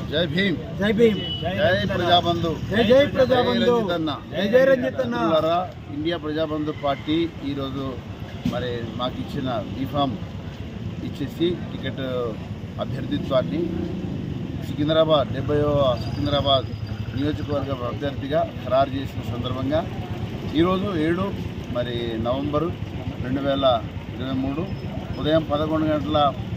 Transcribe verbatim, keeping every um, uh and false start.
జై భీమ్ జై భీమ్ జై ప్రజాబంధు జై జై ప్రజాబంధు జై జై రంజిత్ అన్న. ఇండియా ప్రజాబంధు పార్టీ ఈరోజు మరి మాకు ఇచ్చిన బీఫామ్ ఇచ్చేసి టికెట్ అభ్యర్థిత్వాన్ని సికింద్రాబాద్ డెబ్బైవ సికింద్రాబాద్ నియోజకవర్గ అభ్యర్థిగా ఖరారు చేసిన సందర్భంగా ఈరోజు ఏడు మరి నవంబరు రెండు వేల ఇరవై మూడు ఉదయం పదకొండు గంటల